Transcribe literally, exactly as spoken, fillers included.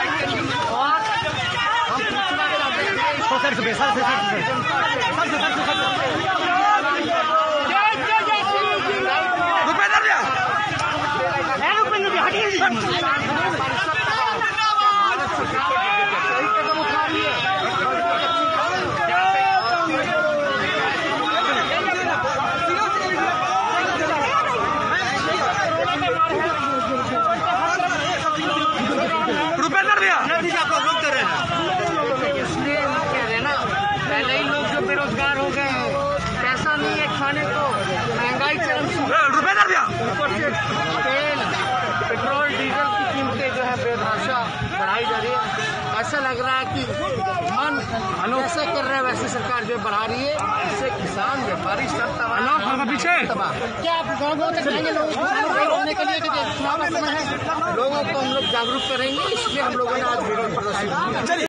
पहले ही लोग जो बेरोजगार हो गए हैं, पैसा नहीं है खाने को, महंगाई चरम रुपए दर दिया, ऊपर से तेल पेट्रोल डीजल की कीमतें जो है बेतहाशा बढ़ाई जा रही है। ऐसा लग रहा है कि मन जैसे कर रहे हैं वैसे सरकार जो बढ़ा रही है, इससे किसान व्यापारी सब तबाह पीछे तबाह। क्या आप गाँव गाँव तक जाएंगे लोगों को होने के लिए, चुनाव का समय है, लोगों को हम लोग जागरूक करेंगे, इसलिए हम लोगों ने आज विरोध प्रदर्शन किया।